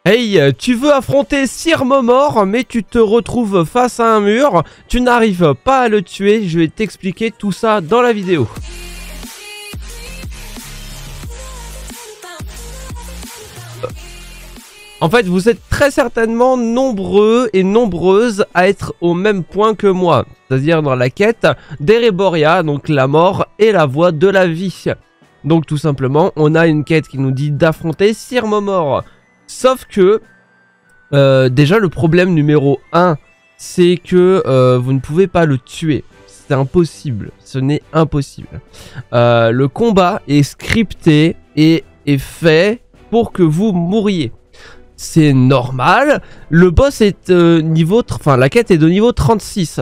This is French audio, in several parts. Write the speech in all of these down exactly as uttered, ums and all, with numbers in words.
Hey, tu veux affronter Sir Momor, mais tu te retrouves face à un mur, tu n'arrives pas à le tuer, je vais t'expliquer tout ça dans la vidéo. En fait, vous êtes très certainement nombreux et nombreuses à être au même point que moi, c'est-à-dire dans la quête d'Ereboria, donc la mort et la voie de la vie. Donc tout simplement, on a une quête qui nous dit d'affronter Sir Momor. Sauf que, euh, déjà le problème numéro un, c'est que euh, vous ne pouvez pas le tuer. C'est impossible, ce n'est impossible. Euh, le combat est scripté et est fait pour que vous mouriez. C'est normal, le boss est euh, niveau... Enfin, la quête est de niveau trente-six.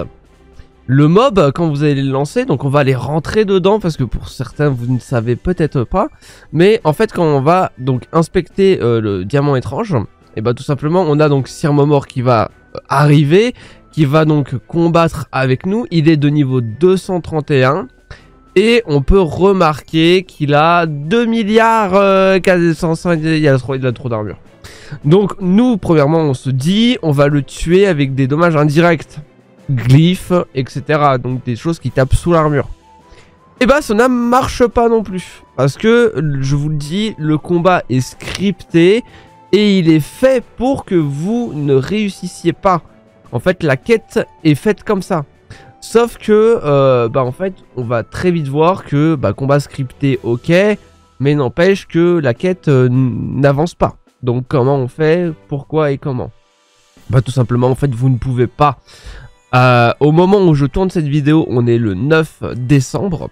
Le mob, quand vous allez le lancer, donc on va aller rentrer dedans parce que pour certains vous ne savez peut-être pas, mais en fait quand on va donc inspecter euh, le diamant étrange, et bah tout simplement on a donc Sir Momor qui va arriver, qui va donc combattre avec nous. Il est de niveau deux cent trente et un et on peut remarquer qu'il a deux milliards euh, quatre cent cinq, il a trop, il a trop d'armure. Donc nous premièrement on se dit on va le tuer avec des dommages indirects, glyphes, et cetera. Donc des choses qui tapent sous l'armure. Et bah ça ne marche pas non plus. Parce que, je vous le dis, le combat est scripté et il est fait pour que vous ne réussissiez pas. En fait, la quête est faite comme ça. Sauf que, euh, bah en fait, on va très vite voir que, bah combat scripté, ok, mais n'empêche que la quête euh, n'avance pas. Donc comment on fait, pourquoi et comment? Bah tout simplement, en fait, vous ne pouvez pas. Euh, au moment où je tourne cette vidéo, on est le neuf décembre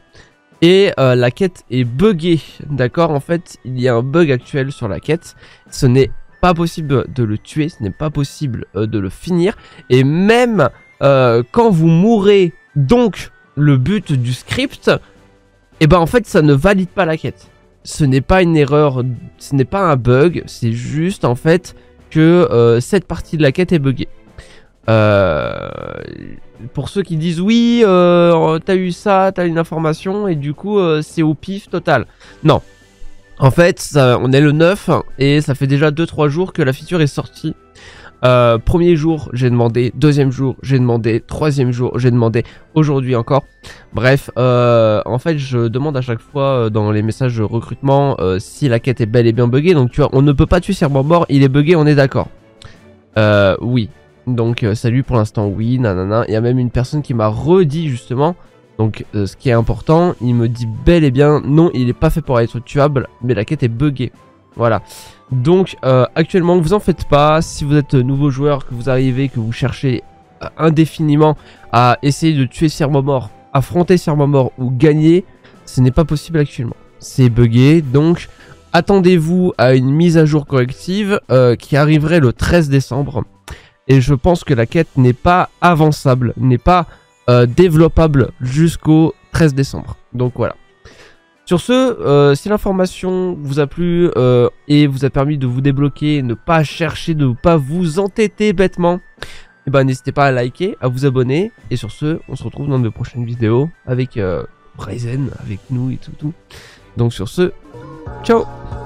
et euh, la quête est buggée, d'accord? En fait, il y a un bug actuel sur la quête. Ce n'est pas possible de le tuer, ce n'est pas possible euh, de le finir. Et même euh, quand vous mourrez, donc le but du script, et ben en fait, ça ne valide pas la quête. Ce n'est pas une erreur, ce n'est pas un bug, c'est juste en fait que euh, cette partie de la quête est buggée. Euh, pour ceux qui disent oui, euh, t'as eu ça, t'as une information et du coup euh, c'est au pif total. Non, en fait ça, on est le neuf et ça fait déjà deux trois jours que la feature est sortie. Euh, premier jour j'ai demandé, deuxième jour j'ai demandé, troisième jour j'ai demandé, aujourd'hui encore. Bref, euh, en fait je demande à chaque fois dans les messages de recrutement euh, si la quête est bel et bien buggée. Donc tu vois, on ne peut pas tuer Sir Momor, il est buggé, on est d'accord. Euh, oui. Donc euh, salut pour l'instant oui, nanana. Il y a même une personne qui m'a redit justement. Donc euh, ce qui est important, il me dit bel et bien non, il n'est pas fait pour être tuable, mais la quête est buggée. Voilà. Donc euh, actuellement vous en faites pas. Si vous êtes nouveau joueur, que vous arrivez, que vous cherchez euh, indéfiniment à essayer de tuer Sir Momor, affronter Sir Momor ou gagner, ce n'est pas possible actuellement. C'est buggé, donc attendez-vous à une mise à jour corrective euh, qui arriverait le treize décembre. Et je pense que la quête n'est pas avançable, n'est pas euh, développable jusqu'au treize décembre. Donc voilà. Sur ce, euh, si l'information vous a plu euh, et vous a permis de vous débloquer, ne pas chercher, de ne pas vous entêter bêtement, eh ben, n'hésitez pas à liker, à vous abonner. Et sur ce, on se retrouve dans de prochaines vidéos avec euh, Ryzen, avec nous et tout, tout. Donc sur ce, ciao!